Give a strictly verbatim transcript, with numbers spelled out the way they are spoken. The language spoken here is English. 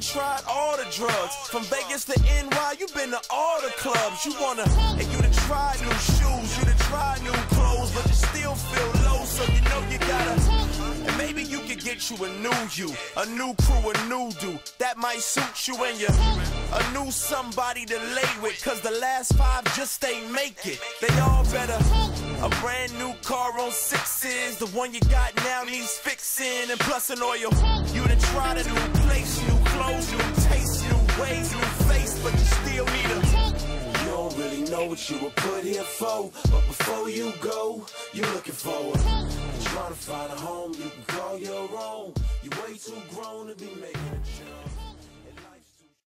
tried all the drugs, from Vegas to N Y, you been to all the clubs. You wanna, and you done tried new shoes, you done tried new clothes, but you still feel low, so you know you gotta. And maybe you could get you a new you, a new crew, a new dude that might suit you and you. A new somebody to lay with, cause the last five just ain't make it. They all better. A brand new car on sixes, the one you got now needs fixing, and plus an oil. You done tried a new place, new clothes, new taste, new ways, new face, but you still need a. You don't really know what you were put here for, but before you go, you looking forward. You're trying to find a home you can call your own. You way too grown to be making a jump.